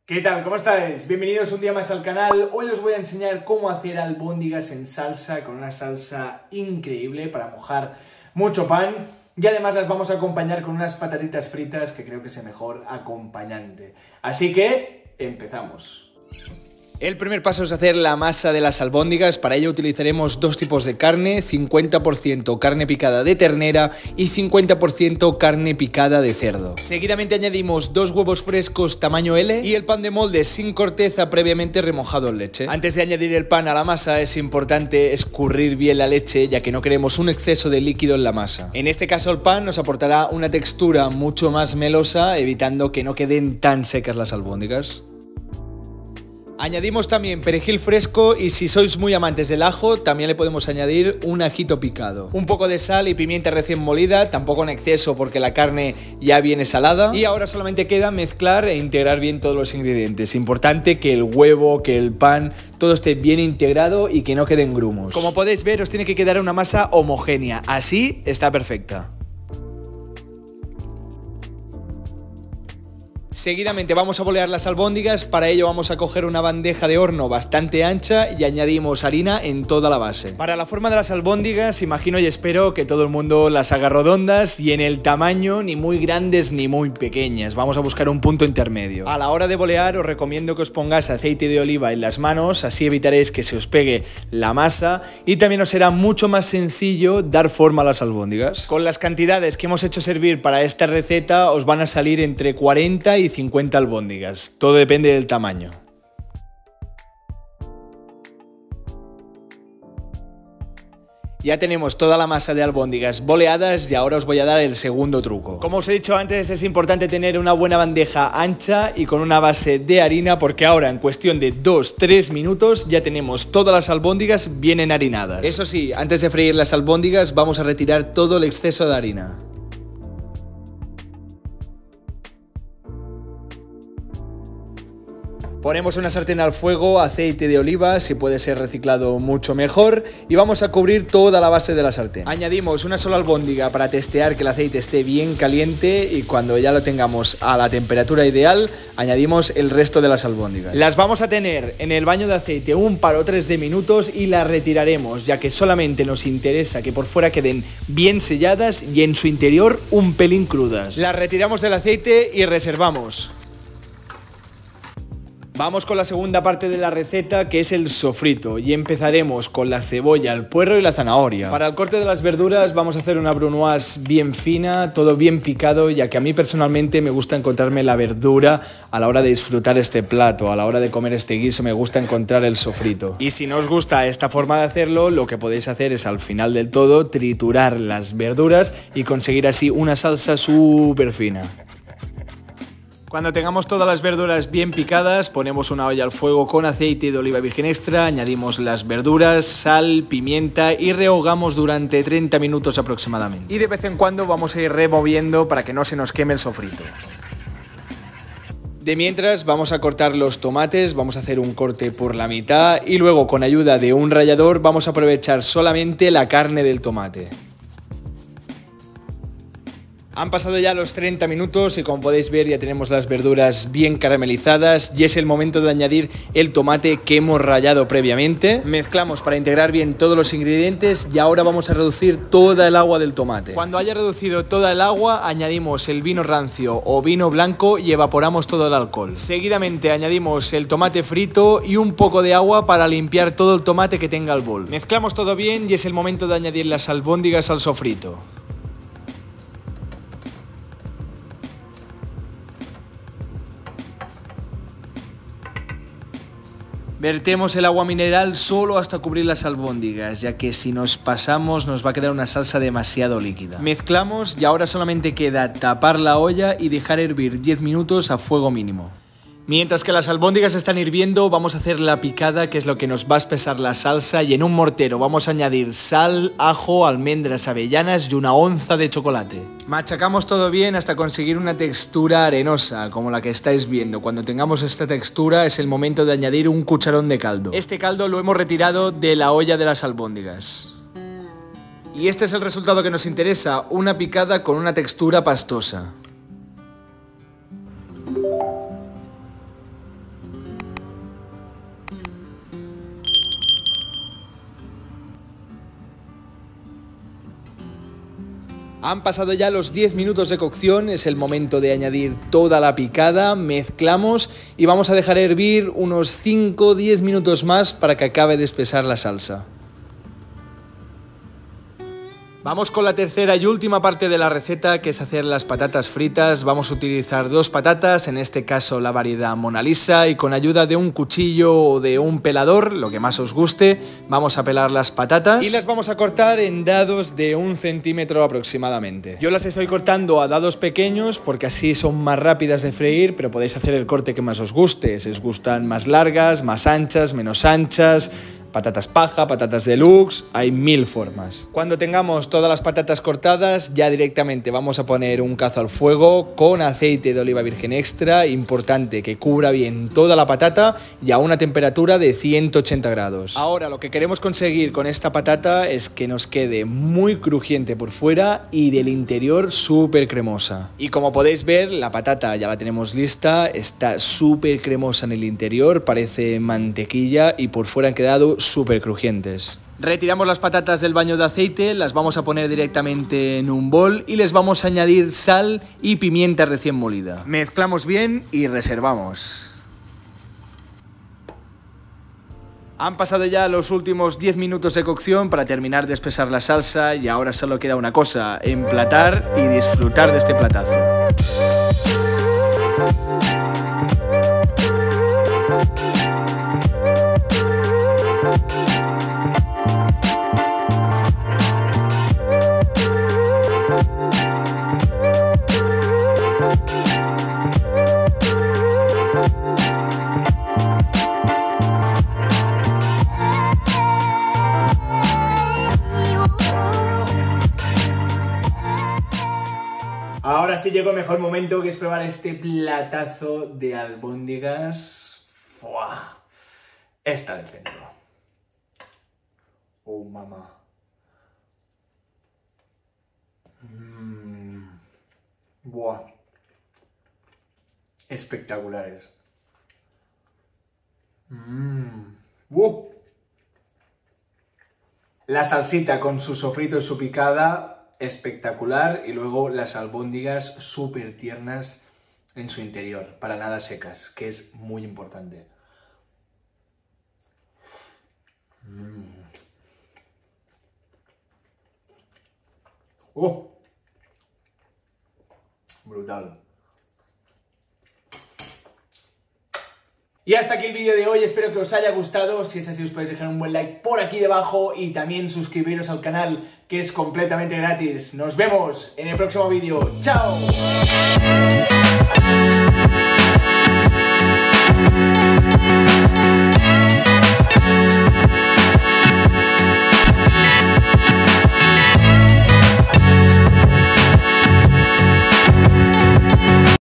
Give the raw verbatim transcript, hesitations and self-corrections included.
¿Qué tal? ¿Cómo estáis? Bienvenidos un día más al canal. Hoy os voy a enseñar cómo hacer albóndigas en salsa, con una salsa increíble para mojar mucho pan. Y además las vamos a acompañar con unas patatitas fritas que creo que es el mejor acompañante. Así que, empezamos. El primer paso es hacer la masa de las albóndigas. Para ello utilizaremos dos tipos de carne, cincuenta por ciento carne picada de ternera y cincuenta por ciento carne picada de cerdo. Seguidamente añadimos dos huevos frescos tamaño L y el pan de molde sin corteza previamente remojado en leche. Antes de añadir el pan a la masa es importante escurrir bien la leche, ya que no queremos un exceso de líquido en la masa. En este caso el pan nos aportará una textura mucho más melosa, evitando que no queden tan secas las albóndigas. Añadimos también perejil fresco y si sois muy amantes del ajo, también le podemos añadir un ajito picado. Un poco de sal y pimienta recién molida, tampoco en exceso porque la carne ya viene salada. Y ahora solamente queda mezclar e integrar bien todos los ingredientes. Importante que el huevo, que el pan, todo esté bien integrado y que no queden grumos. Como podéis ver, os tiene que quedar una masa homogénea, así está perfecta. Seguidamente vamos a bolear las albóndigas. Para ello vamos a coger una bandeja de horno bastante ancha y añadimos harina en toda la base. Para la forma de las albóndigas imagino y espero que todo el mundo las haga redondas y en el tamaño ni muy grandes ni muy pequeñas. Vamos a buscar un punto intermedio. A la hora de bolear os recomiendo que os pongáis aceite de oliva en las manos, así evitaréis que se os pegue la masa y también os será mucho más sencillo dar forma a las albóndigas. Con las cantidades que hemos hecho servir para esta receta os van a salir entre cuarenta y cincuenta albóndigas, todo depende del tamaño. Ya tenemos toda la masa de albóndigas boleadas y ahora os voy a dar el segundo truco. Como os he dicho antes, es importante tener una buena bandeja ancha y con una base de harina, porque ahora en cuestión de dos a tres minutos ya tenemos todas las albóndigas bien enharinadas. Eso sí, antes de freír las albóndigas vamos a retirar todo el exceso de harina. Ponemos una sartén al fuego, aceite de oliva, si puede ser reciclado mucho mejor, y vamos a cubrir toda la base de la sartén. Añadimos una sola albóndiga para testear que el aceite esté bien caliente y cuando ya lo tengamos a la temperatura ideal, añadimos el resto de las albóndigas. Las vamos a tener en el baño de aceite un par o tres de minutos y las retiraremos, ya que solamente nos interesa que por fuera queden bien selladas y en su interior un pelín crudas. Las retiramos del aceite y reservamos. Vamos con la segunda parte de la receta, que es el sofrito, y empezaremos con la cebolla, el puerro y la zanahoria. Para el corte de las verduras vamos a hacer una brunoise bien fina, todo bien picado, ya que a mí personalmente me gusta encontrarme la verdura a la hora de disfrutar este plato, a la hora de comer este guiso me gusta encontrar el sofrito. Y si no os gusta esta forma de hacerlo, lo que podéis hacer es al final del todo triturar las verduras y conseguir así una salsa súper fina. Cuando tengamos todas las verduras bien picadas, ponemos una olla al fuego con aceite de oliva virgen extra, añadimos las verduras, sal, pimienta y rehogamos durante treinta minutos aproximadamente. Y de vez en cuando vamos a ir removiendo para que no se nos queme el sofrito. De mientras vamos a cortar los tomates, vamos a hacer un corte por la mitad y luego con ayuda de un rallador vamos a aprovechar solamente la carne del tomate. Han pasado ya los treinta minutos y como podéis ver ya tenemos las verduras bien caramelizadas y es el momento de añadir el tomate que hemos rallado previamente. Mezclamos para integrar bien todos los ingredientes y ahora vamos a reducir toda el agua del tomate. Cuando haya reducido toda el agua añadimos el vino rancio o vino blanco y evaporamos todo el alcohol. Seguidamente añadimos el tomate frito y un poco de agua para limpiar todo el tomate que tenga el bol. Mezclamos todo bien y es el momento de añadir las albóndigas al sofrito. Vertemos el agua mineral solo hasta cubrir las albóndigas, ya que si nos pasamos nos va a quedar una salsa demasiado líquida. Mezclamos y ahora solamente queda tapar la olla y dejar hervir diez minutos a fuego mínimo. Mientras que las albóndigas están hirviendo, vamos a hacer la picada, que es lo que nos va a espesar la salsa, y en un mortero vamos a añadir sal, ajo, almendras, avellanas y una onza de chocolate. Machacamos todo bien hasta conseguir una textura arenosa, como la que estáis viendo. Cuando tengamos esta textura es el momento de añadir un cucharón de caldo. Este caldo lo hemos retirado de la olla de las albóndigas. Y este es el resultado que nos interesa, una picada con una textura pastosa. Han pasado ya los diez minutos de cocción, es el momento de añadir toda la picada, mezclamos y vamos a dejar hervir unos cinco a diez minutos más para que acabe de espesar la salsa. Vamos con la tercera y última parte de la receta, que es hacer las patatas fritas. Vamos a utilizar dos patatas, en este caso la variedad Mona Lisa, y con ayuda de un cuchillo o de un pelador, lo que más os guste, vamos a pelar las patatas y las vamos a cortar en dados de un centímetro aproximadamente. Yo las estoy cortando a dados pequeños porque así son más rápidas de freír, pero podéis hacer el corte que más os guste. Si os gustan más largas, más anchas, menos anchas, patatas paja, patatas deluxe, hay mil formas. Cuando tengamos todas las patatas cortadas, ya directamente vamos a poner un cazo al fuego con aceite de oliva virgen extra, importante que cubra bien toda la patata y a una temperatura de ciento ochenta grados. Ahora lo que queremos conseguir con esta patata es que nos quede muy crujiente por fuera y del interior súper cremosa. Y como podéis ver, la patata ya la tenemos lista, está súper cremosa en el interior, parece mantequilla y por fuera han quedado súper crujientes. Retiramos las patatas del baño de aceite, las vamos a poner directamente en un bol y les vamos a añadir sal y pimienta recién molida. Mezclamos bien y reservamos. Han pasado ya los últimos diez minutos de cocción para terminar de espesar la salsa y ahora solo queda una cosa, emplatar y disfrutar de este platazo. Ahora sí llegó el mejor momento, que es probar este platazo de albóndigas. ¡Fua! Está del centro. ¡Oh, mamá! Mm. ¡Buah! Espectaculares. Mm. ¡Uh! La salsita con su sofrito y su picada, espectacular, y luego las albóndigas súper tiernas en su interior, para nada secas, que es muy importante. Mm. ¡Oh! Brutal. Y hasta aquí el vídeo de hoy, espero que os haya gustado. Si es así, os podéis dejar un buen like por aquí debajo y también suscribiros al canal, que es completamente gratis. Nos vemos en el próximo vídeo. ¡Chao!